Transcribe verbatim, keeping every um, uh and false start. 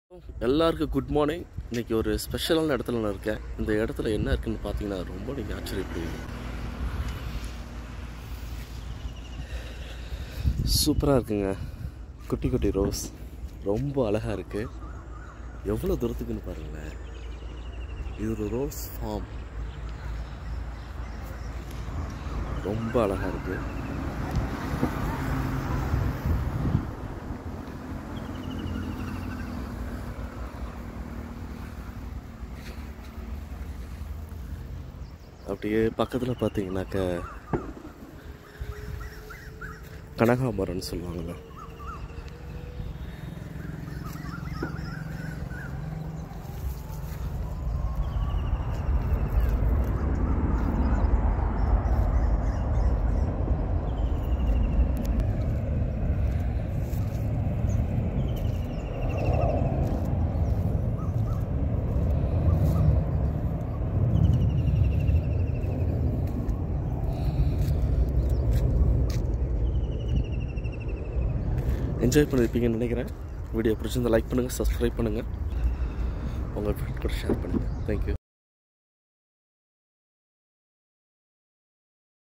எல்லாருக்கும் good morning. இன்றைக்கி ஒரு ஸ்பெஷலான இடத்துல நான் இருக்கேன். இந்த இடத்துல என்ன இருக்குன்னு பார்த்தீங்கன்னா ரொம்ப நீங்கள் ஆச்சரியப்படுவீங்க. சூப்பராக இருக்குங்க. குட்டி குட்டி ரோஸ் ரொம்ப அழகாக இருக்குது. எவ்வளோ தூரத்துக்குன்னு பாருங்களேன். இது ஒரு ரோஸ் ஃபார்ம். ரொம்ப அழகாக இருக்குது. அப்படியே பக்கத்தில் பார்த்தீங்கன்னாக்க கனகாமரம்னு சொல்லுவாங்கள்ல, என்ஜாய் பண்ணியிருப்பீங்கன்னு நினைக்கிறேன். வீடியோ பிடிச்சிருந்தால் லைக் பண்ணுங்கள், சப்ஸ்கிரைப் பண்ணுங்கள், உங்கள் ஃப்ரெண்ட் கூட ஷேர் பண்ணுங்கள். தேங்க்யூ.